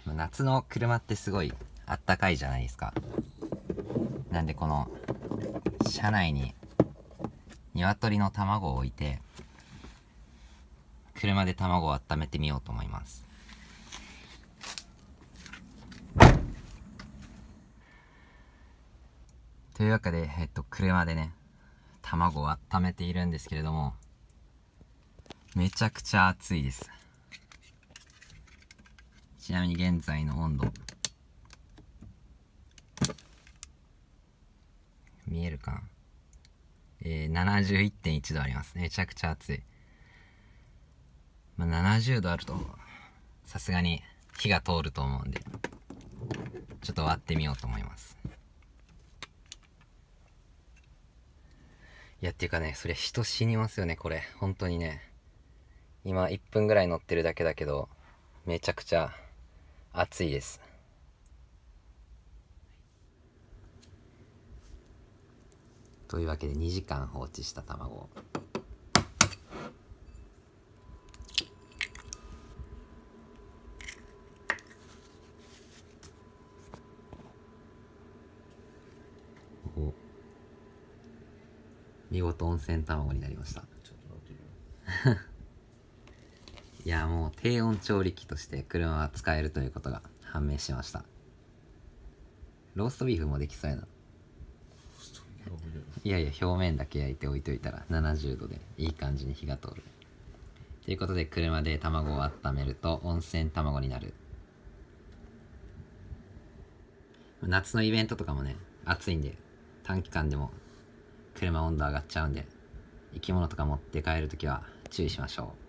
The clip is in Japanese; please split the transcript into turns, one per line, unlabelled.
夏の車ってすごいあったかいじゃないですか。なんでこの車内に鶏の卵を置いて車で卵を温めてみようと思います。というわけで、車でね卵を温めているんですけれども、めちゃくちゃ暑いです。ちなみに現在の温度見えるかな、71.1 度あります。めちゃくちゃ暑い。70度あるとさすがに火が通ると思うんで、ちょっと割ってみようと思います。いや、っていうかね、そりゃ人死にますよね、これ。本当にね。今1分ぐらい乗ってるだけだけど、めちゃくちゃ暑いです。というわけで2時間放置した卵を見事温泉卵になりました。いや、もう低温調理器として車は使えるということが判明しました。ローストビーフもできそうやな。いやいや、表面だけ焼いて置いといたら70度でいい感じに火が通るということで、車で卵を温めると温泉卵になる。夏のイベントとかもね、暑いんで短期間でも車温度上がっちゃうんで、生き物とか持って帰るときは注意しましょう。